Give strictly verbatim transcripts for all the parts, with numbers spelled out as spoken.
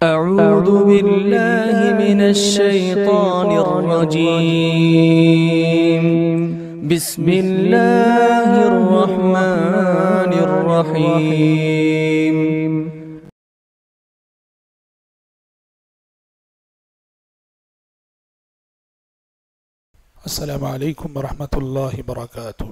أعوذ بالله من الشيطان الرجيم. بسم الله الرحمن الرحيم. السلام علیکم ورحمۃ اللہ وبرکاتہ.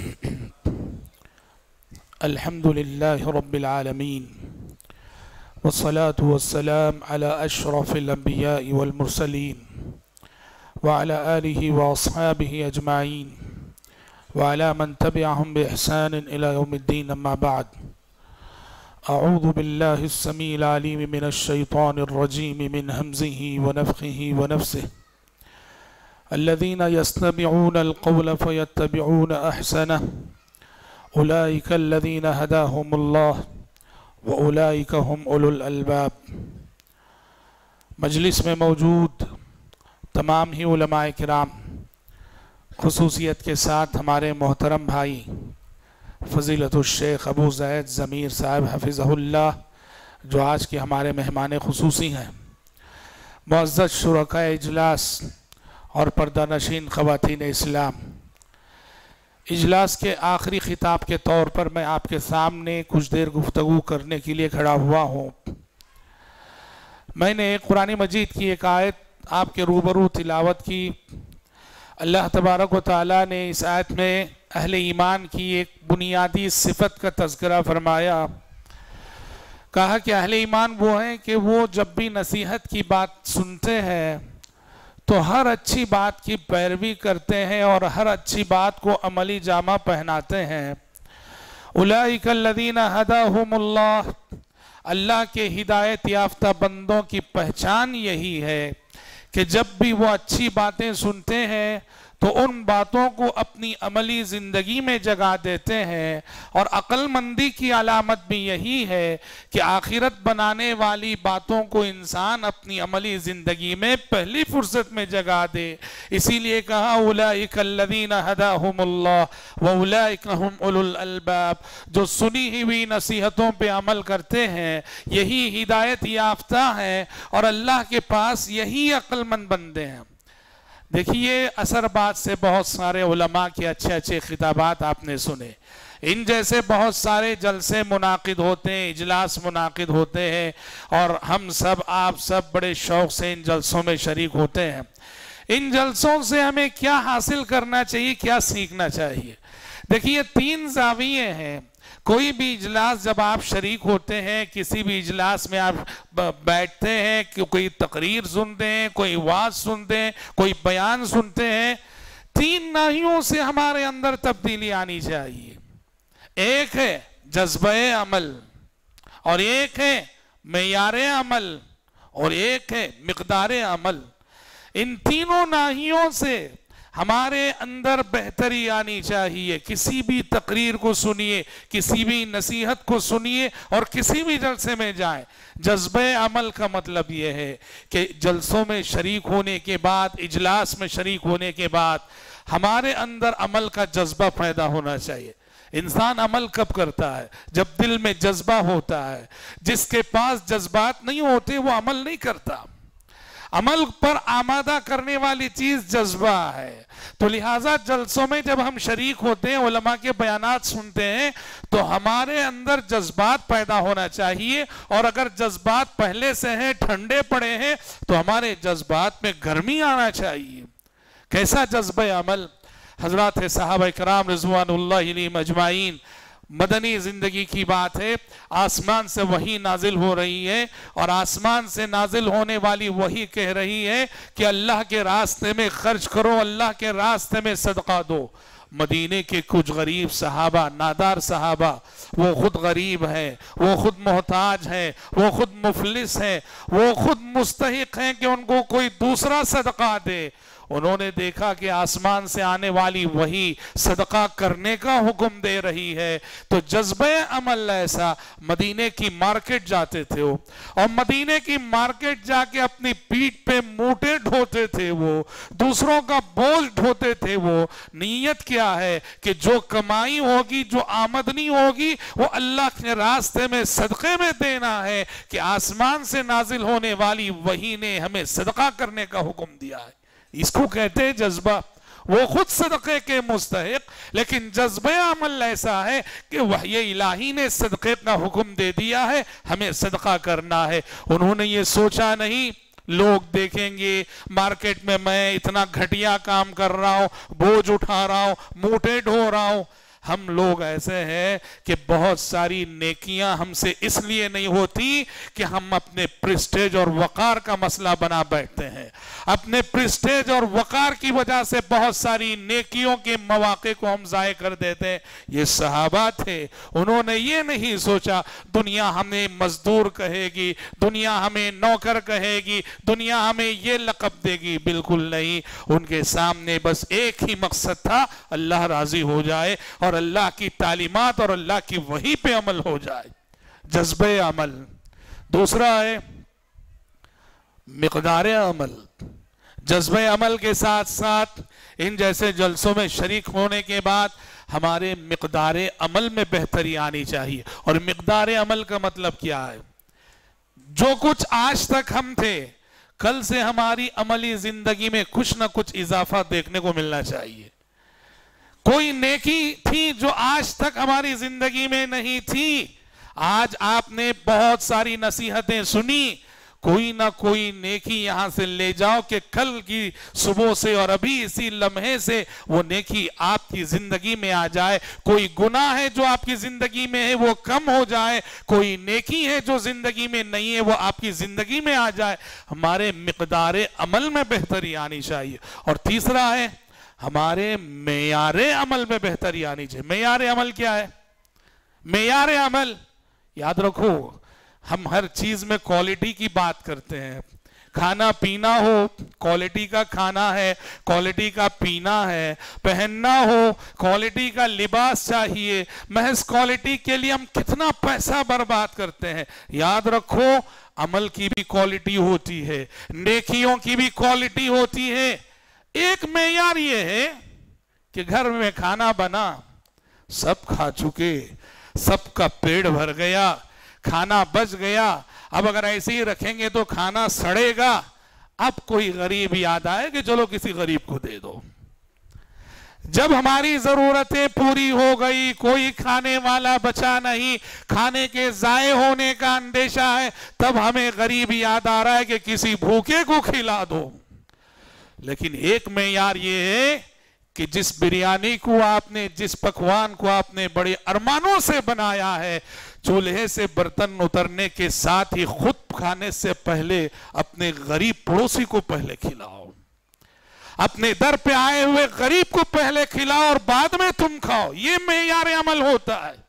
الحمد للہ رب العالمین والصلاة والسلام على اشرف الانبیاء والمرسلین وعلى آلہ واصحابہ اجمعین وعلى من تبعهم بإحسان الى یوم الدین. اما بعد، اعوذ باللہ السمیع العلیم من الشیطان الرجیم من ہمزہ ونفخہ ونفسہ. الذين يستمعون القول فيتبعون أحسنه أولئك الذين هداهم الله وأولئك هم أولو الألباب. مجلس میں موجود تمام ہی علماء کرام، خصوصیت کے ساتھ ہمارے محترم بھائی فضیلت الشیخ ابو زید ضمیر صاحب حفظہ اللہ، جو آج کے ہمارے مہمان خصوصی ہیں، معزز شرکاء اجلاس اور پردہ نشین خواتین اسلام، اجلاس کے آخری خطاب کے طور پر میں آپ کے سامنے کچھ دیر گفتگو کرنے کے لیے کھڑا ہوا ہوں. میں نے قرآن مجید کی ایک آیت آپ کے روبرو تلاوت کی. اللہ تبارک و تعالیٰ نے اس آیت میں اہل ایمان کی ایک بنیادی صفت کا تذکرہ فرمایا. کہا کہ اہل ایمان وہ ہیں کہ وہ جب بھی نصیحت کی بات سنتے ہیں تو ہر اچھی بات کی پیروی کرتے ہیں اور ہر اچھی بات کو عملی جامہ پہناتے ہیں. اولئک الذین ہداہم اللہ، اللہ کے ہدایت یافتہ بندوں کی پہچان یہی ہے کہ جب بھی وہ اچھی باتیں سنتے ہیں تو ان باتوں کو اپنی عملی زندگی میں جگہ دیتے ہیں. اور عقل مندی کی علامت بھی یہی ہے کہ آخرت بنانے والی باتوں کو انسان اپنی عملی زندگی میں پہلی فرصت میں جگہ دے. اسی لیے کہا اولئک الذین ہداہم اللہ واولئک ہم اولو الالباب. جو سنی ہوئی نصیحتوں پہ عمل کرتے ہیں یہی ہدایت یافتہ ہیں اور اللہ کے پاس یہی عقل مند بندے ہیں. دیکھیے، اثر بات سے بہت سارے علماء کے اچھے اچھے خطابات آپ نے سنے. ان جیسے بہت سارے جلسے منعقد ہوتے ہیں، اجلاس منعقد ہوتے ہیں، اور ہم سب آپ سب بڑے شوق سے ان جلسوں میں شریک ہوتے ہیں. ان جلسوں سے ہمیں کیا حاصل کرنا چاہیے، کیا سیکھنا چاہیے؟ دیکھیے، تین زاویے ہیں. کوئی بھی اجلاس جب آپ شریک ہوتے ہیں، کسی بھی اجلاس میں آپ بیٹھتے ہیں، کوئی تقریر سنتے ہیں، کوئی وعظ سنتے ہیں، کوئی بیان سنتے ہیں، تین ناحیوں سے ہمارے اندر تبدیلی آنی چاہیے. ایک ہے جذبہ عمل، اور ایک ہے معیار عمل، اور ایک ہے مقدار عمل. ان تینوں ناحیوں سے ہمارے اندر بہتری آنی چاہیے. کسی بھی تقریر کو سنیے، کسی بھی نصیحت کو سنیے، اور کسی بھی جلسے میں جائیں. جذبہ عمل کا مطلب یہ ہے کہ جلسوں میں شریک ہونے کے بعد، اجلاس میں شریک ہونے کے بعد ہمارے اندر عمل کا جذبہ پیدا ہونا چاہیے. انسان عمل کب کرتا ہے؟ جب دل میں جذبہ ہوتا ہے. جس کے پاس جذبات نہیں ہوتے وہ عمل نہیں کرتا. عمل پر آمادہ کرنے والی چیز جذبہ ہے. تو لہٰذا جلسوں میں جب ہم شریک ہوتے ہیں، علماء کے بیانات سنتے ہیں، تو ہمارے اندر جذبات پیدا ہونا چاہیے. اور اگر جذبات پہلے سے ہیں، ٹھنڈے پڑے ہیں، تو ہمارے جذبات میں گرمی آنا چاہیے. کیسا جذبہ عمل؟ حضرات صحابہ کرام رضوان اللہ علیہم اجمعین، مدنی زندگی کی بات ہے. آسمان سے وحی نازل ہو رہی ہے، اور آسمان سے نازل ہونے والی وحی کہہ رہی ہے کہ اللہ کے راستے میں خرچ کرو، اللہ کے راستے میں صدقہ دو. مدینے کے کچھ غریب صحابہ، نادار صحابہ، وہ خود غریب ہیں، وہ خود محتاج ہیں، وہ خود مفلس ہیں، وہ خود مستحق ہیں کہ ان کو کوئی دوسرا صدقہ دے. انہوں نے دیکھا کہ آسمان سے آنے والی وحی صدقہ کرنے کا حکم دے رہی ہے، تو جذبہ عمل ایسا، مدینے کی مارکیٹ جاتے تھے وہ، اور مدینے کی مارکیٹ جا کے اپنی پیٹھ پہ موٹے ڈھوتے تھے وہ، دوسروں کا بوجھ ڈھوتے تھے وہ۔ نیت کیا ہے کہ جو کمائی ہوگی، جو آمدنی ہوگی، وہ اللہ کے راستے میں صدقے میں دینا ہے، کہ آسمان سے نازل ہونے والی وحی نے ہمیں صدقہ کرنے کا حکم دیا ہے۔ اس کو کہتے ہیں جذبہ۔ وہ خود صدقے کے مستحق، لیکن جذبہ عمل ایسا ہے کہ وحی الہی نے صدقے کا حکم دے دیا ہے، ہمیں صدقہ کرنا ہے۔ انہوں نے یہ سوچا نہیں لوگ دیکھیں گے مارکیٹ میں میں اتنا گھٹیا کام کر رہا ہوں، بوجھ اٹھا رہا ہوں، موٹے ڈھو رہا ہوں۔ ہم لوگ ایسے ہیں کہ بہت ساری نیکیاں ہم سے اس لیے نہیں ہوتی کہ ہم اپنے پریسٹیج اور وقار کا مسئلہ بنا بیٹھتے ہیں۔ اپنے پریسٹیج اور وقار کی وجہ سے بہت ساری نیکیوں کے مواقع کو ہم ضائع کر دیتے ہیں۔ یہ صحابہ تھے، انہوں نے یہ نہیں سوچا دنیا ہمیں مزدور کہے گی، دنیا ہمیں نوکر کہے گی، دنیا ہمیں یہ لقب دے گی، بالکل نہیں۔ ان کے سامنے بس ایک ہی مقصد تھا، اللہ راضی ہو جائے اور اللہ کی تعلیمات اور اللہ کی وحی پہ عمل ہو جائے۔ جذبہ عمل۔ دوسرا ہے مقدار عمل۔ جذبہ عمل کے ساتھ ساتھ ان جیسے جلسوں میں شریک ہونے کے بعد ہمارے مقدار عمل میں بہتری آنی چاہیے۔ اور مقدار عمل کا مطلب کیا ہے؟ جو کچھ آج تک ہم تھے، کل سے ہماری عملی زندگی میں کچھ نہ کچھ اضافہ دیکھنے کو ملنا چاہیے۔ کوئی نیکی تھی جو آج تک ہماری زندگی میں نہیں تھی، آج آپ نے بہت ساری نصیحتیں سنی، کوئی نہ کوئی نیکی یہاں سے لے جاؤ کہ کل کی صبح سے اور ابھی اسی لمحے سے وہ نیکی آپ کی زندگی میں آ جائے۔ کوئی گناہ ہے جو آپ کی زندگی میں ہے وہ کم ہو جائے، کوئی نیکی ہے جو زندگی میں نہیں ہے وہ آپ کی زندگی میں آ جائے۔ ہمارے مقدار عمل میں بہتری آنی چاہیے۔ اور تیسرا ہے ہمارے معیار عمل میں بہتری آنی چاہیے۔ معیار عمل کیا ہے؟ معیار عمل یاد رکھو، ہم ہر چیز میں کوالٹی کی بات کرتے ہیں۔ کھانا پینا ہو، کوالٹی کا کھانا ہے، کوالٹی کا پینا ہے۔ پہننا ہو، کوالٹی کا لباس چاہیے۔ محض کوالٹی کے لیے ہم کتنا پیسہ برباد کرتے ہیں۔ یاد رکھو عمل کی بھی کوالٹی ہوتی ہے، نیکیوں کی بھی کوالٹی ہوتی ہے۔ ایک معیار یہ ہے کہ گھر میں کھانا بنا، سب کھا چکے، سب کا پیٹ بھر گیا، کھانا بچ گیا، اب اگر ایسے ہی رکھیں گے تو کھانا سڑے گا۔ اب کوئی غریب یاد آئے کہ چلو کسی غریب کو دے دو۔ جب ہماری ضرورتیں پوری ہو گئی، کوئی کھانے والا بچا نہیں، کھانے کے ضائع ہونے کا اندیشہ ہے، تب ہمیں غریب یاد آ رہا ہے کہ کسی بھوکے کو کھلا دو۔ لیکن ایک معیار یہ ہے کہ جس بریانی کو آپ نے، جس پکوان کو آپ نے بڑے ارمانوں سے بنایا ہے، چولہے سے برتن اترنے کے ساتھ ہی خود کھانے سے پہلے اپنے غریب پڑوسی کو پہلے کھلاؤ، اپنے در پہ آئے ہوئے غریب کو پہلے کھلاؤ اور بعد میں تم کھاؤ۔ یہ معیار عمل ہوتا ہے۔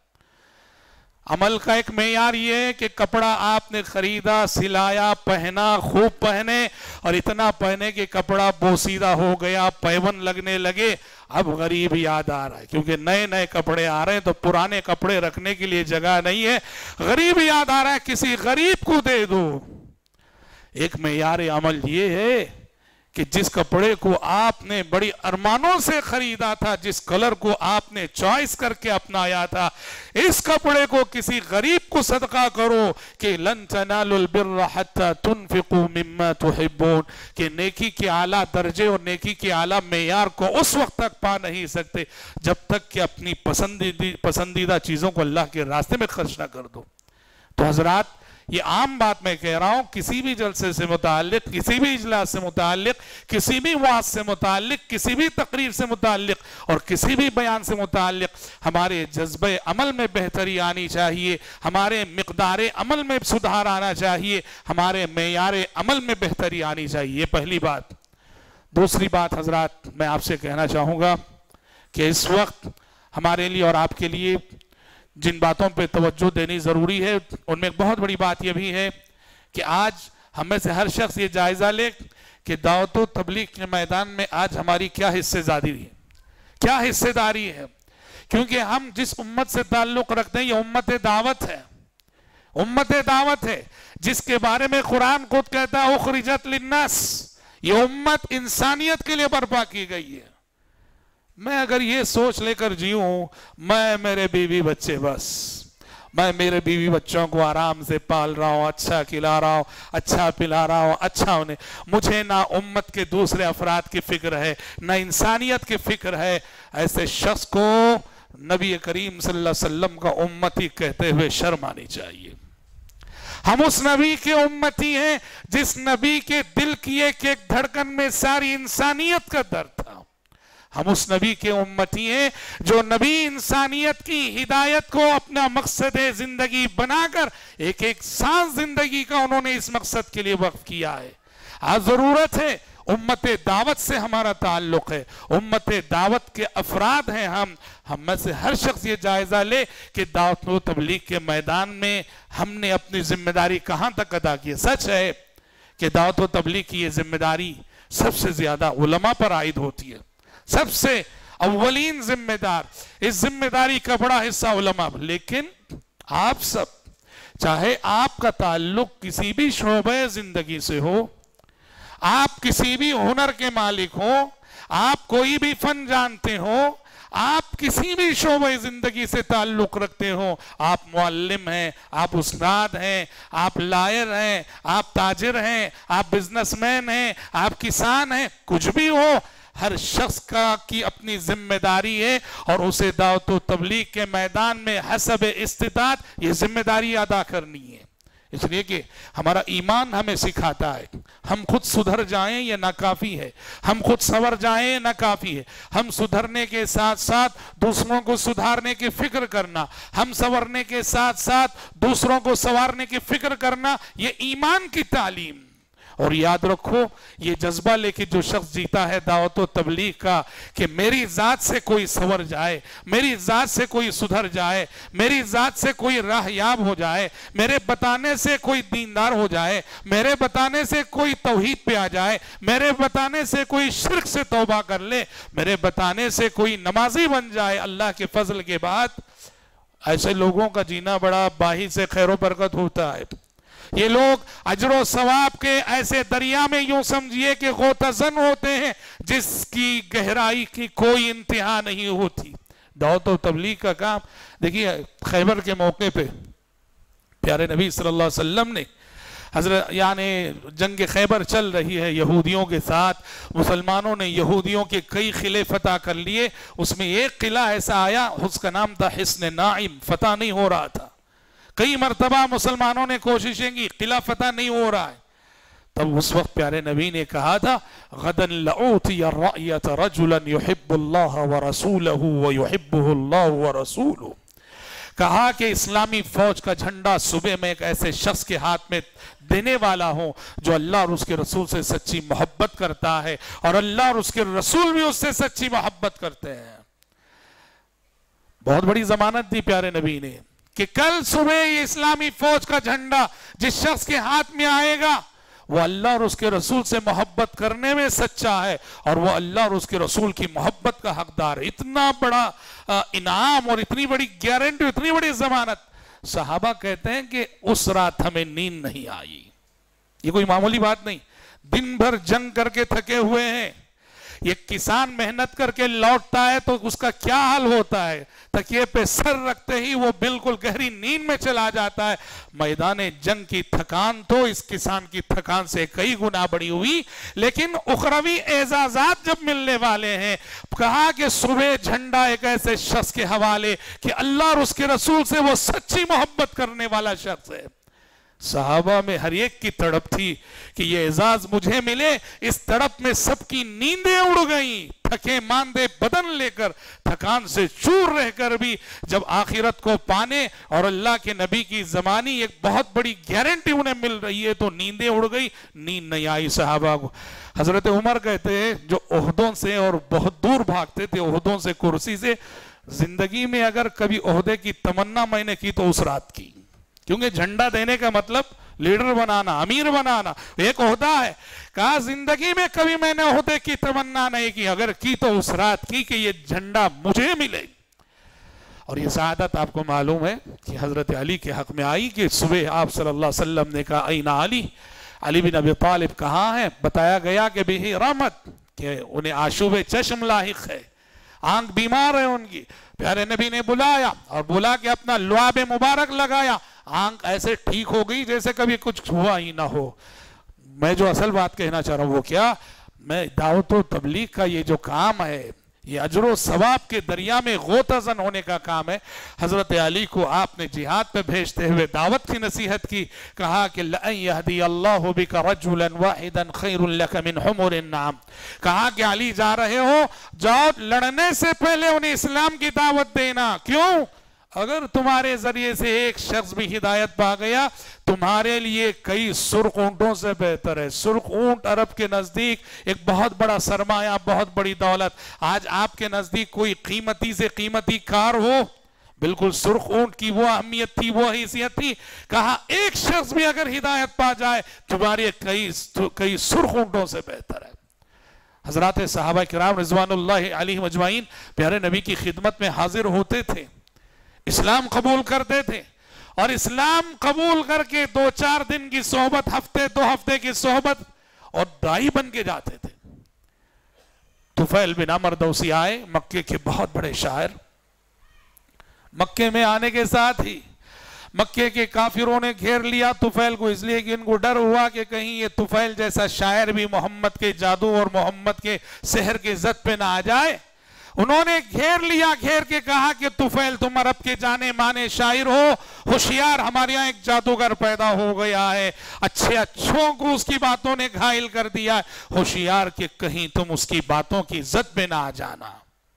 عمل کا ایک معیار یہ ہے کہ کپڑا آپ نے خریدا، سلایا، پہنا، خوب پہنے، اور اتنا پہنے کہ کپڑا بوسیدہ ہو گیا، پیون لگنے لگے، اب غریب یاد آ رہا ہے کیونکہ نئے نئے کپڑے آ رہے ہیں تو پرانے کپڑے رکھنے کے لیے جگہ نہیں ہے، غریب یاد آ رہا ہے کسی غریب کو دے دو۔ ایک معیار عمل یہ ہے کہ جس کپڑے کو آپ نے بڑی ارمانوں سے خریدا تھا، جس کلر کو آپ نے چوائس کر کے اپنایا تھا، اس کپڑے کو کسی غریب کو صدقہ کرو کہ لن تنالوا البر حتى تنفقوا مما تحبون، کہ نیکی کے اعلیٰ درجے اور نیکی کے اعلیٰ معیار کو اس وقت تک پا نہیں سکتے جب تک کہ اپنی پسندیدہ چیزوں کو اللہ کے راستے میں خرچ نہ کر دو۔ تو حضرات یہ عام بات میں کہہ رہا ہوں، کسی بھی جلسے سے متعلق، کسی بھی اجلاس سے متعلق، کسی بھی وعظ سے متعلق، کسی بھی تقریر سے متعلق اور کسی بھی بیان سے متعلق ہمارے جذبہ عمل میں بہتری آنی چاہیے، ہمارے مقدار عمل میں سدھار آنا چاہیے، ہمارے معیار عمل میں بہتری آنی چاہیے۔ یہ پہلی بات۔ دوسری بات حضرات میں آپ سے کہنا چاہوں گا کہ اس وقت ہمارے لیے اور آپ کے لیے جن باتوں پہ توجہ دینی ضروری ہے ان میں ایک بہت بڑی بات یہ بھی ہے کہ آج ہم میں سے ہر شخص یہ جائزہ لے کہ دعوت و تبلیغ کے میدان میں آج ہماری کیا حصے داری ہے، کیا حصے داری ہے، کیونکہ ہم جس امت سے تعلق رکھتے ہیں یہ امت دعوت ہے، امت دعوت ہے، جس کے بارے میں قرآن خود کہتا ہے اخرجت للناس، یہ امت انسانیت کے لیے برپا کی گئی ہے۔ میں اگر یہ سوچ لے کر جیوں میں میرے بیوی بچے بس، میں میرے بیوی بچوں کو آرام سے پال رہا ہوں، اچھا کھلا رہا ہوں، اچھا پلا رہا ہوں، اچھا انہیں، مجھے نہ امت کے دوسرے افراد کی فکر ہے نہ انسانیت کی فکر ہے، ایسے شخص کو نبی کریم صلی اللہ علیہ وسلم کا امتی کہتے ہوئے شرم آنی چاہیے۔ ہم اس نبی کے امتی ہیں جس نبی کے دل کی ایک ایک دھڑکن میں ساری انسانیت کا درد تھا۔ ہم اس نبی کے امتی ہیں جو نبی انسانیت کی ہدایت کو اپنا مقصد زندگی بنا کر ایک ایک سانس زندگی کا انہوں نے اس مقصد کے لیے وقف کیا ہے۔ آج ضرورت ہے، امت دعوت سے ہمارا تعلق ہے، امت دعوت کے افراد ہیں ہم ہم میں سے ہر شخص یہ جائزہ لے کہ دعوت و تبلیغ کے میدان میں ہم نے اپنی ذمہ داری کہاں تک ادا کی ہے۔ سچ ہے کہ دعوت و تبلیغ کی یہ ذمہ داری سب سے زیادہ علماء پر عائد ہوتی ہے، سب سے اولین ذمہ دار اس ذمہ داری کا بڑا حصہ علماء، لیکن آپ سب، چاہے آپ کا تعلق کسی بھی شعبہ زندگی سے ہو، آپ کسی بھی ہنر کے مالک ہو، آپ کوئی بھی فن جانتے ہو، آپ کسی بھی شعبہ زندگی سے تعلق رکھتے ہو، آپ معلم ہیں، آپ استاد ہیں، آپ لائر ہیں، آپ تاجر ہیں، آپ بزنس مین ہیں، آپ کسان ہیں، کچھ بھی ہو، ہر شخص کا کی اپنی ذمہ داری ہے اور اسے دعوت و تبلیغ کے میدان میں حسب استطاعت یہ ذمہ داری ادا کرنی ہے۔ اس لیے کہ ہمارا ایمان ہمیں سکھاتا ہے ہم خود سدھر جائیں یہ ناکافی ہے، ہم خود سنور جائیں یہ ناکافی ہے، ہم سدھرنے کے ساتھ ساتھ دوسروں کو سدھارنے کی فکر کرنا، ہم سنورنے کے ساتھ ساتھ دوسروں کو سنوارنے کی فکر کرنا، یہ ایمان کی تعلیم۔ اور یاد رکھو یہ جذبہ لے کے جو شخص جیتا ہے دعوت و تبلیغ کا کہ میری ذات سے کوئی سنور جائے، میری ذات سے کوئی سدھر جائے، میری ذات سے کوئی راہ یاب ہو جائے، میرے بتانے سے کوئی دیندار ہو جائے، میرے بتانے سے کوئی توحید پہ آ جائے، میرے بتانے سے کوئی شرک سے توبہ کر لے، میرے بتانے سے کوئی نمازی بن جائے اللہ کے فضل کے بعد، ایسے لوگوں کا جینا بڑا باہی سے خیر و برکت ہوتا ہے۔ یہ لوگ اجر و ثواب کے ایسے دریا میں یوں سمجھیے کہ غوطہ زن ہوتے ہیں جس کی گہرائی کی کوئی انتہا نہیں ہوتی۔ دعوت و تبلیغ کا کام دیکھیے، خیبر کے موقع پہ پیارے نبی صلی اللہ علیہ وسلم نے حضرت یعنی جنگ خیبر چل رہی ہے یہودیوں کے ساتھ، مسلمانوں نے یہودیوں کے کئی قلعے فتح کر لیے، اس میں ایک قلعہ ایسا آیا اس کا نام تھا حصن نائم، فتح نہیں ہو رہا تھا، کئی مرتبہ مسلمانوں نے کوششیں کی، قلعہ فتح نہیں ہو رہا ہے۔ تب اس وقت پیارے نبی نے کہا تھا غدن لأوتی الرأیت رجلا یحب اللہ ورسولہ ویحبہ اللہ ورسولہ، کہا کہ اسلامی فوج کا جھنڈا صبح میں ایک ایسے شخص کے ہاتھ میں دینے والا ہوں جو اللہ اور اس کے رسول سے سچی محبت کرتا ہے اور اللہ اور اس کے رسول بھی اس سے سچی محبت کرتے ہیں۔ بہت بڑی ضمانت دی پیارے نبی نے کہ کل صبح یہ اسلامی فوج کا جھنڈا جس شخص کے ہاتھ میں آئے گا وہ اللہ اور اس کے رسول سے محبت کرنے میں سچا ہے اور وہ اللہ اور اس کے رسول کی محبت کا حقدار ہے۔ اتنا بڑا انعام اور اتنی بڑی گارنٹی، اتنی بڑی ضمانت۔ صحابہ کہتے ہیں کہ اس رات ہمیں نیند نہیں آئی، یہ کوئی معمولی بات نہیں، دن بھر جنگ کر کے تھکے ہوئے ہیں، یہ کسان محنت کر کے لوٹتا ہے تو اس کا کیا حال ہوتا ہے، تکیے پہ سر رکھتے ہی وہ بالکل گہری نیند میں چلا جاتا ہے۔ میدان جنگ کی تھکان تو اس کسان کی تھکان سے کئی گنا بڑی ہوئی، لیکن اخروی اعزازات جب ملنے والے ہیں، کہا کہ صبح جھنڈا ایک ایسے شخص کے حوالے کہ اللہ اور اس کے رسول سے وہ سچی محبت کرنے والا شخص ہے۔ صحابہ میں ہر ایک کی تڑپ تھی کہ یہ اعزاز مجھے ملے، اس تڑپ میں سب کی نیندیں اڑ گئیں، تھکے ماندے بدن لے کر، تھکان سے چور رہ کر بھی جب آخرت کو پانے اور اللہ کے نبی کی زمانی ایک بہت بڑی گارنٹی انہیں مل رہی ہے تو نیندیں اڑ گئی، نیند نہیں آئی صحابہ کو۔ حضرت عمر کہتے ہیں جو عہدوں سے اور بہت دور بھاگتے تھے، عہدوں سے، کرسی سے، زندگی میں اگر کبھی عہدے کی تمنا میں نے کی تو اس رات کی، کیونکہ جھنڈا دینے کا مطلب لیڈر بنانا، امیر بنانا ایک عہدہ ہے. کہا زندگی میں کبھی میں نے عہدے کی تمنا نہیں کی، اگر کی تو اس رات کی کہ یہ جھنڈا مجھے ملے. اور یہ سعادت آپ کو معلوم ہے کہ حضرت علی کے حق میں آئی کہ صبح آپ صلی اللہ علیہ وسلم نے کہا این علی، علی بن ابی طالب کہاں ہیں؟ بتایا گیا کہ بہی رحمت، کہ انہیں آشوب چشم لاحق ہے، آنکھ بیمار ہے ان کی. پیارے نبی نے بلایا اور بلا کے اپنا لعاب مبارک لگایا، آنکھ ایسے ٹھیک ہو گئی جیسے کبھی کچھ ہوا ہی نہ ہو. میں جو اصل بات کہنا چاہ رہا ہوں وہ کیا، میں دعوت و تبلیغ کا یہ جو کام ہے، یہ اجر و ثواب کے دریا میں غوطہ زن ہونے کا کام ہے. حضرت علی کو آپ نے جہاد پہ بھیجتے ہوئے دعوت کی نصیحت کی، کہا کہ لَأَن يَهْدِيَ اللَّهُ بِكَ رَجُلًا وَاحِدًا خَيْرٌ لَكَ مِنْ حُمُرِ النَّعَمِ. کہا کہ علی جا رہے ہو، جاؤ لڑنے سے پہلے انہیں اسلام کی دعوت دینا. کیوں؟ اگر تمہارے ذریعے سے ایک شخص بھی ہدایت پا گیا، تمہارے لیے کئی سرخ اونٹوں سے بہتر ہے. سرخ اونٹ عرب کے نزدیک ایک بہت بڑا سرمایہ، بہت بڑی دولت. آج آپ کے نزدیک کوئی قیمتی سے قیمتی کار ہو، بالکل سرخ اونٹ کی وہ اہمیت تھی، وہ حیثیت تھی. کہا ایک شخص بھی اگر ہدایت پا جائے تمہارے کئی کئی سرخ اونٹوں سے بہتر ہے. حضرات صحابہ کرام رضوان اللہ علیہم اجمعین پیارے نبی کی خدمت میں حاضر ہوتے تھے، اسلام قبول کرتے تھے، اور اسلام قبول کر کے دو چار دن کی صحبت، ہفتے دو ہفتے کی صحبت، اور دائی بن کے جاتے تھے. طفیل بن عمر دوسی آئے، مکے کے بہت بڑے شاعر. مکے میں آنے کے ساتھ ہی مکے کے کافروں نے گھیر لیا طفیل کو، اس لیے کہ ان کو ڈر ہوا کہ کہیں یہ طفیل جیسا شاعر بھی محمد کے جادو اور محمد کے سحر کے زد پہ نہ آ جائے. انہوں نے گھیر لیا، گھیر کے کہا کہ طفیل تم عرب کے جانے مانے شاعر ہو، ہوشیار، ہمارے یہاں ایک جادوگر پیدا ہو گیا ہے، اچھے اچھوں کو اس کی باتوں نے گھائل کر دیا ہے، ہوشیار کہ کہیں تم اس کی باتوں کی زد میں نہ آ جانا.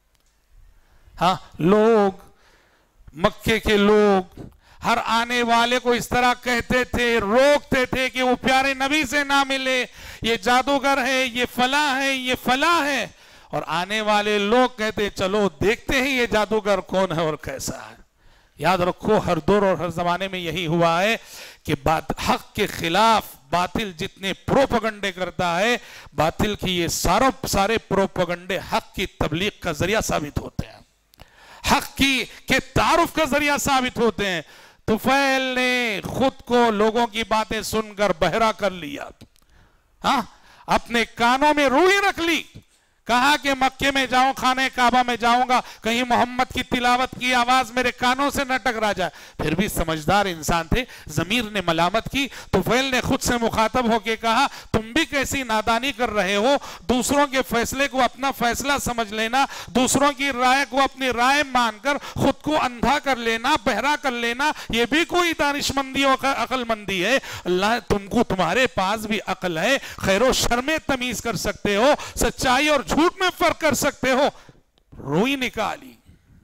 ہاں، لوگ مکے کے لوگ ہر آنے والے کو اس طرح کہتے تھے، روکتے تھے کہ وہ پیارے نبی سے نہ ملے، یہ جادوگر ہے، یہ فلاں ہے، یہ فلاں ہے. اور آنے والے لوگ کہتے چلو دیکھتے ہیں یہ جادوگر کون ہے اور کیسا ہے. یاد رکھو ہر دور اور ہر زمانے میں یہی ہوا ہے کہ حق کے خلاف باطل جتنے پروپگنڈے کرتا ہے، باطل کی یہ سارے سارے پروپگنڈے حق کی تبلیغ کا ذریعہ ثابت ہوتے ہیں، حق کی کے تعارف کا ذریعہ ثابت ہوتے ہیں. طفیل نے خود کو لوگوں کی باتیں سن کر بہرا کر لیا، ہاں، اپنے کانوں میں روئی رکھ لی. کہا کہ مکے میں جاؤں، خانہ کعبہ میں جاؤں گا، کہیں محمد کی تلاوت کی آواز میرے کانوں سے نہ ٹکرا جائے. پھر بھی سمجھدار انسان تھے، ضمیر نے ملامت کی. طفیل نے خود سے مخاطب ہو کے کہا تم بھی کیسی نادانی کر رہے ہو، دوسروں کے فیصلے کو اپنا فیصلہ سمجھ لینا، دوسروں کی رائے کو اپنی رائے مان کر خود کو اندھا کر لینا، بہرا کر لینا، یہ بھی کوئی دانش مندی اور عقل مندی ہے؟ اللہ تم کو، تمہارے پاس بھی عقل ہے، خیر و شر میں تمیز کر سکتے ہو، سچائی اور جھوٹ میں فرق کر سکتے ہو. روئی نکالی،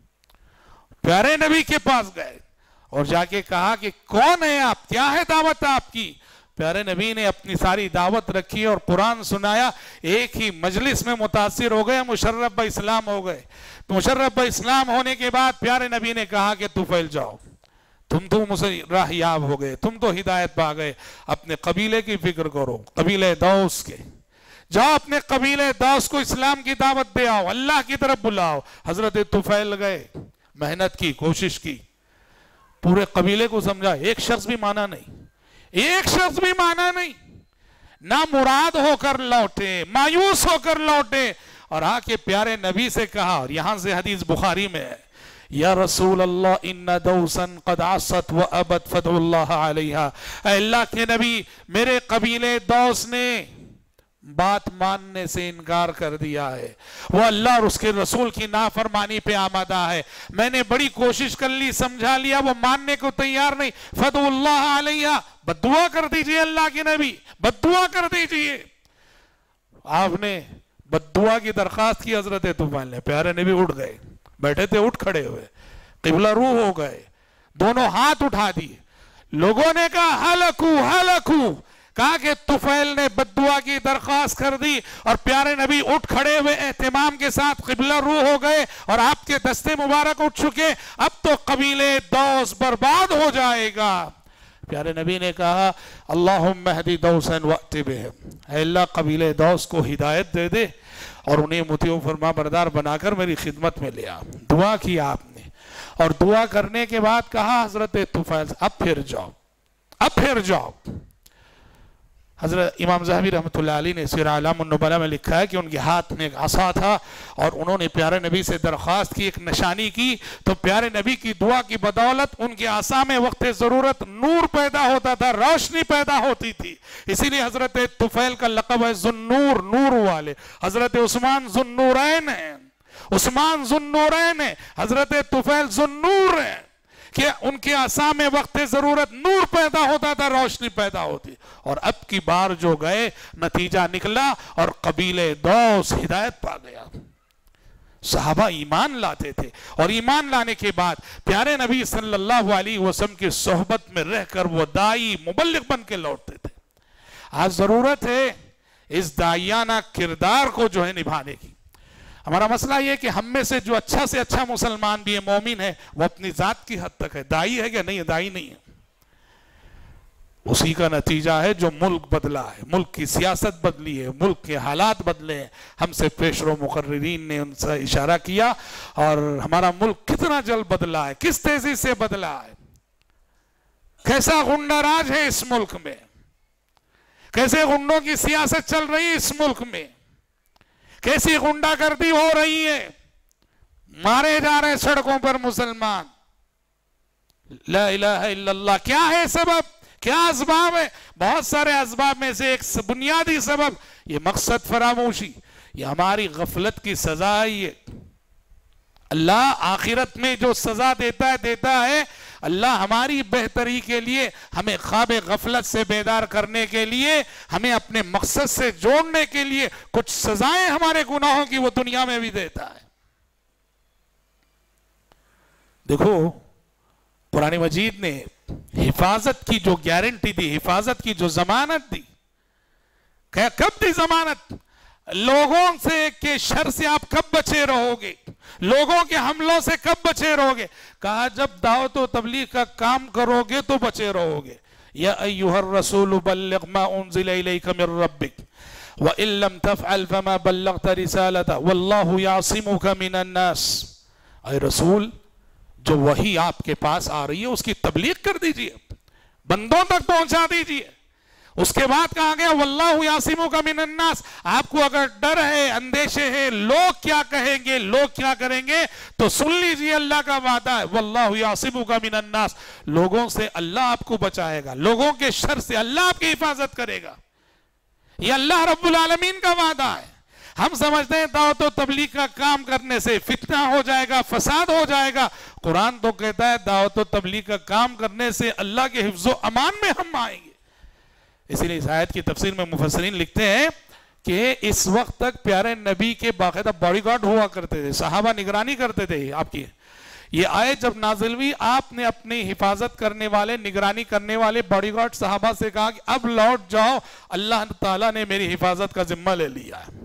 پیارے نبی کے پاس گئے اور جا کے کہا کہ کون ہے آپ، کیا ہے دعوت آپ کی؟ پیارے نبی نے اپنی ساری دعوت رکھی اور قرآن سنایا. ایک ہی مجلس میں متاثر ہو گئے، مشرف با اسلام ہو گئے. مشرف با اسلام ہونے کے بعد پیارے نبی نے کہا کہ طفیل جاؤ، تم تو مجھے راہ یاب ہو گئے، تم تو ہدایت پا گئے، اپنے قبیلے کی فکر کرو، قبیلے دوس کے. جاؤ اپنے قبیلے دوس کو اسلام کی دعوت دے آؤ، اللہ کی طرف بلاؤ. حضرت طفیل گئے، محنت کی، کوشش کی، پورے قبیلے کو سمجھا، ایک شخص بھی مانا نہیں، ایک شخص بھی مانا نہیں. نہ مراد ہو کر لوٹے، مایوس ہو کر لوٹے، اور آ کے پیارے نبی سے کہا. اور یہاں سے حدیث بخاری میں ہے، یا رسول اللہ ان دوسا قد عصت و ابت فدع اللہ علیہا. اے اللہ کے نبی، میرے قبیلے دوس نے بات ماننے سے انکار کر دیا ہے، وہ اللہ اور اس کے رسول کی نافرمانی پہ آمادہ ہے. میں نے بڑی کوشش کر لی، سمجھا لیا، وہ ماننے کو تیار نہیں. فدع اللہ علیہ، بد دعا کر دیجئے اللہ کے نبی، بد دعا کر دیجئے. آپ نے بد دعا کی درخواست کی. حضرت طفیل نے، پیارے نبی اٹھ گئے، بیٹھے تھے اٹھ کھڑے ہوئے، قبلہ رو ہو گئے، دونوں ہاتھ اٹھا دیے. لوگوں نے کہا ہلکو ہلکو، کہا کہ طفیل نے بد دعا کی درخواست کر دی. اور پیارے نبی اٹھ کھڑے ہوئے اہتمام کے ساتھ قبلہ رو ہو گئے، اور آپ کے دستے مبارک اٹھ چکے. اب تو قبیلے دوس برباد ہو جائے گا. پیارے نبی نے کہا اللہم اہدی دوسن وأت بہم، اے اللہ قبیلہ دوس کو ہدایت دے دے اور انہیں مطیع و فرما بردار بنا کر میری خدمت میں لیا۔ دعا کی آپ نے، اور دعا کرنے کے بعد کہا حضرت طفیل اب پھر جاؤ، اب پھر جاؤ۔ حضرت امام ذہبی رحمۃ اللہ علیہ نے سیر اعلام النبلاء میں لکھا ہے کہ ان کے ہاتھ میں ایک عصا تھا اور انہوں نے پیارے نبی سے درخواست کی، ایک نشانی کی، تو پیارے نبی کی دعا کی بدولت ان کے عصا میں وقت ضرورت نور پیدا ہوتا تھا، روشنی پیدا ہوتی تھی۔ اسی لیے حضرت طفیل کا لقب ہے ذوالنور، نور والے۔ حضرت عثمان ذوالنورین ہیں، عثمان ذوالنورین ہیں، حضرت طفیل ذوالنور ہیں، کہ ان کے عصا میں وقت ضرورت نور پیدا ہوتا تھا، روشنی پیدا ہوتی۔ اور اب کی بار جو گئے نتیجہ نکلا اور قبیلہ دوس ہدایت پا گیا۔ صحابہ ایمان لاتے تھے اور ایمان لانے کے بعد پیارے نبی صلی اللہ علیہ وسلم کی صحبت میں رہ کر وہ دائی مبلغ بن کے لوٹتے تھے۔ آج ضرورت ہے اس دائیانہ کردار کو جو ہے نبھانے کی۔ ہمارا مسئلہ یہ کہ ہم میں سے جو اچھا سے اچھا مسلمان بھی ہے، مومن ہے، وہ اپنی ذات کی حد تک ہے، دائی ہے کہ نہیں ہے؟ دائی نہیں ہے۔ اسی کا نتیجہ ہے جو ملک بدلا ہے، ملک کی سیاست بدلی ہے، ملک کے حالات بدلے ہیں۔ ہم سے پیشرو مقررین نے ان سے اشارہ کیا، اور ہمارا ملک کتنا جلد بدلا ہے، کس تیزی سے بدلا ہے، کیسا غنڈہ راج ہے اس ملک میں، کیسے غنڈوں کی سیاست چل رہی ہے اس ملک میں، کیسی غنڈہ گردی ہو رہی ہے، مارے جا رہے سڑکوں پر مسلمان۔ لا الہ الا اللہ۔ کیا ہے سبب؟ کیا اسباب ہے؟ بہت سارے اسباب میں سے ایک بنیادی سبب یہ مقصد فراموشی، یہ ہماری غفلت کی سزا ہے۔ یہ اللہ آخرت میں جو سزا دیتا ہے دیتا ہے اللہ ہماری بہتری کے لیے، ہمیں خواب غفلت سے بیدار کرنے کے لیے، ہمیں اپنے مقصد سے جوڑنے کے لیے کچھ سزائیں ہمارے گناہوں کی وہ دنیا میں بھی دیتا ہے۔ دیکھو قرآن مجید نے حفاظت کی جو گارنٹی دی، حفاظت کی جو ضمانت دی، کہ کب دی ضمانت؟ لوگوں سے کے شر سے آپ کب بچے رہو گے، لوگوں کے حملوں سے کب بچے رہو گے؟ کہا جب دعوت و تبلیغ کا کام کرو گے تو بچے رہو گے۔ یا ایھا الرسول بلغ ما انزل الیک من ربک وان لم تفعل فما بلغت رسالته واللہ یعصمک من الناس۔ اے رسول، جو وحی آپ کے پاس آ رہی ہے اس کی تبلیغ کر دیجئے، بندوں تک پہنچا دیجئے۔ اس کے بعد کہا گیا واللہ یعصمک من الناس۔ آپ کو اگر ڈر ہے، اندیشے ہے لوگ کیا کہیں گے، لوگ کیا کریں گے، تو سن لیجئے اللہ کا وعدہ ہے واللہ یعصمک من الناس۔ لوگوں سے اللہ آپ کو بچائے گا، لوگوں کے شر سے اللہ آپ کی حفاظت کرے گا۔ یہ اللہ رب العالمین کا وعدہ ہے۔ ہم سمجھتے ہیں دعوت و تبلیغ کا کام کرنے سے فتنہ ہو جائے گا، فساد ہو جائے گا۔ قرآن تو کہتا ہے دعوت و تبلیغ کا کام کرنے سے اللہ کے حفظ و امان میں ہم آئیں گے۔ اسی لیے اس آیت کی تفسیر میں مفسرین لکھتے ہیں کہ اس وقت تک پیارے نبی کے باقاعدہ باڈی گارڈ ہوا کرتے تھے، صحابہ نگرانی کرتے تھے آپ کی۔ یہ آیت جب نازل ہوئی آپ نے اپنی حفاظت کرنے والے، نگرانی کرنے والے باڈی گارڈ صحابہ سے کہا کہ اب لوٹ جاؤ، اللہ تعالیٰ نے میری حفاظت کا ذمہ لے لیا ہے۔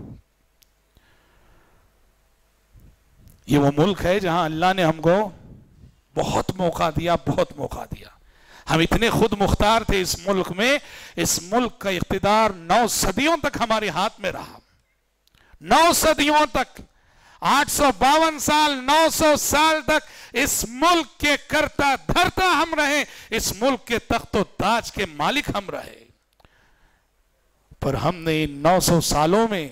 یہ وہ ملک ہے جہاں اللہ نے ہم کو بہت موقع دیا، بہت موقع دیا۔ ہم اتنے خود مختار تھے اس ملک میں، اس ملک کا اقتدار نو صدیوں تک ہمارے ہاتھ میں رہا، نو صدیوں تک، آٹھ سو باون سال، نو سو سال تک اس ملک کے کرتا دھرتا ہم رہے، اس ملک کے تخت و تاج کے مالک ہم رہے۔ پر ہم نے ان نو سو سالوں میں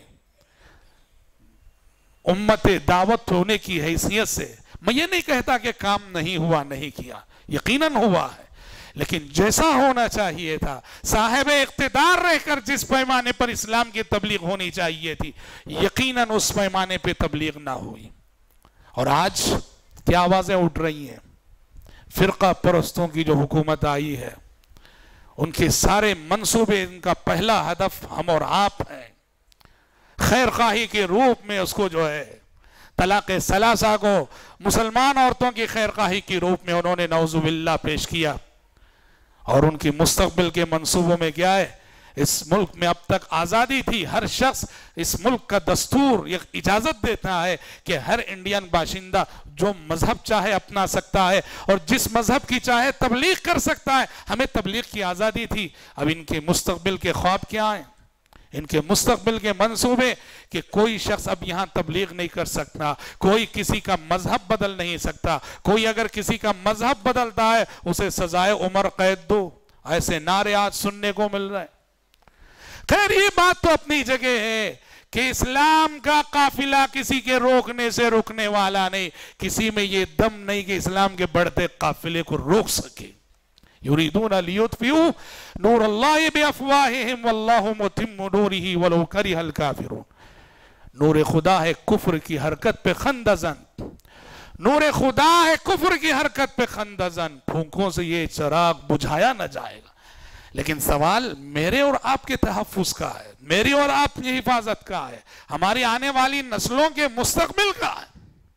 امت دعوت ہونے کی حیثیت سے، میں یہ نہیں کہتا کہ کام نہیں ہوا، نہیں کیا، یقیناً ہوا ہے، لیکن جیسا ہونا چاہیے تھا، صاحب اقتدار رہ کر جس پیمانے پر اسلام کی تبلیغ ہونی چاہیے تھی، یقیناً اس پیمانے پہ تبلیغ نہ ہوئی۔ اور آج کیا آوازیں اٹھ رہی ہیں؟ فرقہ پرستوں کی جو حکومت آئی ہے، ان کے سارے منصوبے، ان کا پہلا ہدف ہم اور آپ ہیں۔ خیر خواہی کے روپ میں اس کو جو ہے طلاق ثلاثہ کو مسلمان عورتوں کی خیر خواہی کی روپ میں انہوں نے نعوذ باللہ پیش کیا، اور ان کی مستقبل کے منصوبوں میں کیا ہے؟ اس ملک میں اب تک آزادی تھی، ہر شخص، اس ملک کا دستور یہ اجازت دیتا ہے کہ ہر انڈین باشندہ جو مذہب چاہے اپنا سکتا ہے اور جس مذہب کی چاہے تبلیغ کر سکتا ہے. ہمیں تبلیغ کی آزادی تھی. اب ان کے مستقبل کے خواب کیا ہیں؟ ان کے مستقبل کے منصوبے کہ کوئی شخص اب یہاں تبلیغ نہیں کر سکتا، کوئی کسی کا مذہب بدل نہیں سکتا، کوئی اگر کسی کا مذہب بدلتا ہے اسے سزائے عمر قید دو. ایسے نعرے آج سننے کو مل رہے ہیں. خیر یہ بات تو اپنی جگہ ہے کہ اسلام کا قافلہ کسی کے روکنے سے رکنے والا نہیں، کسی میں یہ دم نہیں کہ اسلام کے بڑھتے قافلے کو روک سکے. یریدون لیطفئوا نور اللہ بافواہہم واللہ متم نورہ ولو کرہ الکافرون. نور خدا ہے کفر کی حرکت پہ خندہ زن، نور خدا ہے کفر کی حرکت پہ خندہ زن. پھونکوں سے یہ چراغ بجھایا نہ جائے گا. لیکن سوال میرے اور آپ کے تحفظ کا ہے، میری اور آپ کی حفاظت کا ہے، ہماری آنے والی نسلوں کے مستقبل کا ہے.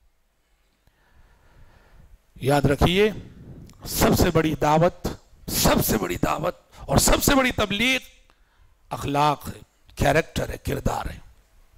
یاد رکھیے سب سے بڑی دعوت، سب سے بڑی دعوت اور سب سے بڑی تبلیغ اخلاق ہے، کیریکٹر ہے، کردار ہے.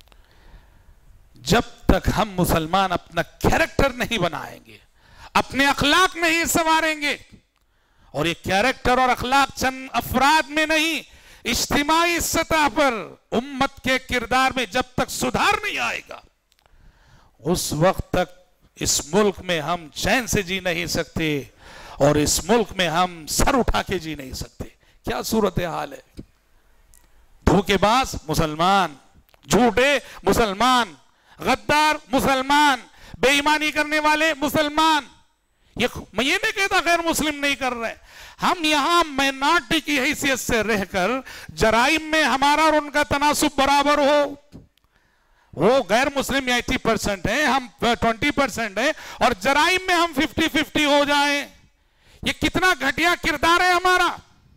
جب تک ہم مسلمان اپنا کیریکٹر نہیں بنائیں گے، اپنے اخلاق نہیں سنواریں گے، اور یہ کیریکٹر اور اخلاق چند افراد میں نہیں، اجتماعی سطح پر امت کے کردار میں جب تک سدھار نہیں آئے گا، اس وقت تک اس ملک میں ہم چین سے جی نہیں سکتے اور اس ملک میں ہم سر اٹھا کے جی نہیں سکتے. کیا صورتحال ہے؟ دھوکے باز مسلمان، جھوٹے مسلمان، غدار مسلمان، بے ایمانی کرنے والے مسلمان. میں یہ نہیں کہتا غیر مسلم نہیں کر رہے، ہم یہاں مائنارٹی کی حیثیت سے رہ کر جرائم میں ہمارا اور ان کا تناسب برابر ہو. وہ غیر مسلم ایٹی پرسنٹ ہیں، ہم ٹوینٹی پرسنٹ ہیں، اور جرائم میں ہم ففٹی ففٹی ہو جائیں. یہ کتنا گھٹیا کردار ہے ہمارا.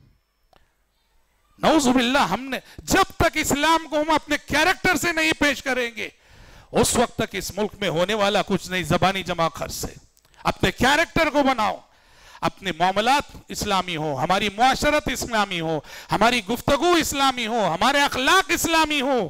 نعوذ باللہ. ہم نے جب تک اسلام کو ہم اپنے کیریکٹر سے نہیں پیش کریں گے اس وقت تک اس ملک میں ہونے والا کچھ نہیں. زبانی جمع خرچ سے اپنے کیریکٹر کو بناؤ، اپنے معاملات اسلامی ہو، ہماری معاشرت اسلامی ہو، ہماری گفتگو اسلامی ہو، ہمارے اخلاق اسلامی ہو.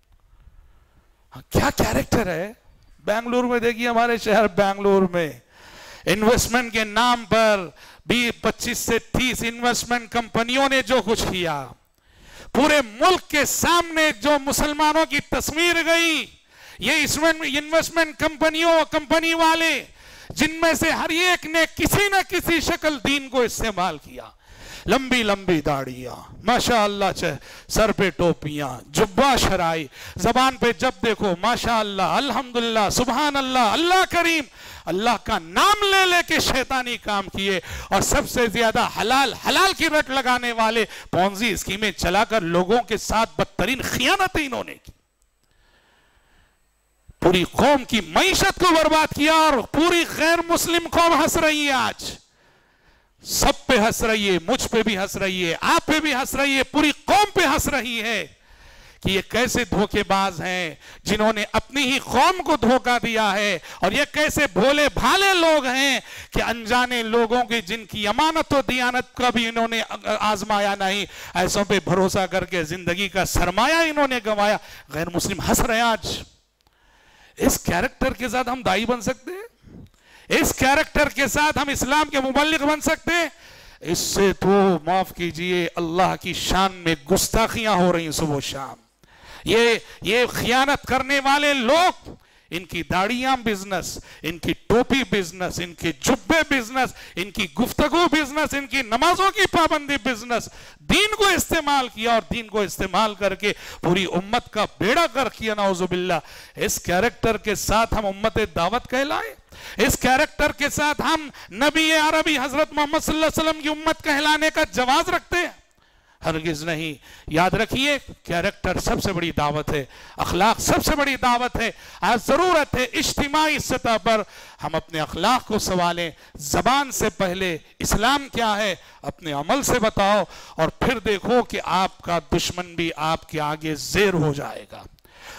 کیا کیریکٹر ہے؟ بنگلور میں دیکھیے، ہمارے شہر بنگلور میں انویسٹمنٹ کے نام پر بھی پچیس سے تیس انویسٹمنٹ کمپنیوں نے جو کچھ کیا، پورے ملک کے سامنے جو مسلمانوں کی تصویر گئی، یہ انویسٹمنٹ کمپنیوں کمپنی والے جن میں سے ہر ایک نے کسی نہ کسی شکل دین کو استعمال کیا. لمبی لمبی داڑیاں، ماشاءاللہ، سر پہ ٹوپیاں، جبہ شرائی، زبان پہ جب دیکھو ماشاءاللہ، الحمدللہ، سبحان اللہ، اللہ کریم، اللہ کا نام لے لے کے شیطانی کام کیے. اور سب سے زیادہ حلال حلال کی رٹ لگانے والے پونزی اسکیمیں چلا کر لوگوں کے ساتھ بدترین خیانتیں انہوں نے کی. پوری قوم کی معیشت کو برباد کیا، اور پوری غیر مسلم قوم ہنس رہی ہے. آج سب پہ ہنس رہی ہے، مجھ پہ بھی ہنس رہی ہے، آپ پہ بھی ہنس رہی ہے، پوری قوم پہ ہنس رہی ہے کہ یہ کیسے دھوکے باز ہیں جنہوں نے اپنی ہی قوم کو دھوکہ دیا ہے، اور یہ کیسے بھولے بھالے لوگ ہیں کہ انجانے لوگوں کی جن کی امانت و دیانت کا بھی انہوں نے آزمایا نہیں، ایسوں پہ بھروسہ کر کے زندگی کا سرمایہ انہوں نے گنوایا. غیر مسلم ہنس رہے ہیں آج. اس کیریکٹر کے ساتھ ہم دائی بن سکتے ہیں؟ اس کیریکٹر کے ساتھ ہم اسلام کے مبلغ بن سکتے ہیں؟ اس سے تو معاف کیجئے اللہ کی شان میں گستاخیاں ہو رہی ہیں صبح و شام. یہ یہ خیانت کرنے والے لوگ، ان کی داڑیاں بزنس، ان کی ٹوپی بزنس، ان کے جبے بزنس، ان کی گفتگو بزنس، ان کی نمازوں کی پابندی بزنس، دین کو استعمال کیا اور دین کو استعمال کر کے پوری امت کا بیڑا غرق کیا. نعوذ باللہ. اس کیریکٹر کے ساتھ ہم امت دعوت کہلائیں؟ اس کیریکٹر کے ساتھ ہم نبی عربی حضرت محمد صلی اللہ علیہ وسلم کی امت کہلانے کا جواز رکھتے ہیں؟ ہرگز نہیں. یاد رکھیے کیریکٹر سب سے بڑی دعوت ہے، اخلاق سب سے بڑی دعوت ہے. آج ضرورت ہے اجتماعی سطح پر ہم اپنے اخلاق کو سنوالیں. زبان سے پہلے اسلام کیا ہے اپنے عمل سے بتاؤ، اور پھر دیکھو کہ آپ کا دشمن بھی آپ کے آگے زیر ہو جائے گا.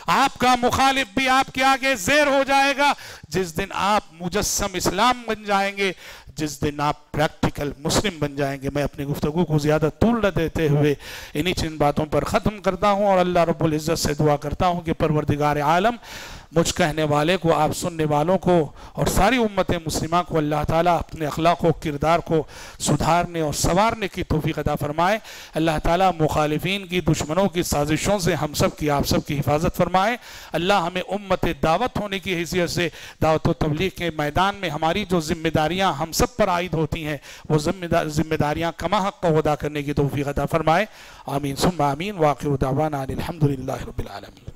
آپ کا مخالف بھی آپ کے آگے زیر ہو جائے گا. جس دن آپ مجسم اسلام بن جائیں گے، جس دن آپ پریکٹیکل مسلم بن جائیں گے. میں اپنی گفتگو کو زیادہ طول نہ دیتے ہوئے انہی چند باتوں پر ختم کرتا ہوں، اور اللہ رب العزت سے دعا کرتا ہوں کہ پروردگار عالم مجھ کہنے والے کو، آپ سننے والوں کو، اور ساری امت مسلمہ کو اللہ تعالیٰ اپنے اخلاق و کردار کو سدھارنے اور سنوارنے کی توفیق عطا فرمائے. اللہ تعالیٰ مخالفین کی، دشمنوں کی سازشوں سے ہم سب کی، آپ سب کی حفاظت فرمائے. اللہ ہمیں امت دعوت ہونے کی حیثیت سے دعوت و تبلیغ کے میدان میں ہماری جو ذمہ داریاں ہم سب پر عائد ہوتی ہیں، وہ ذمہ داریاں کما حق ادا کرنے کی توفیق عطا فرمائے. آمین ثم آمین. وآخر دعوانا الحمدللہ رب العالمین.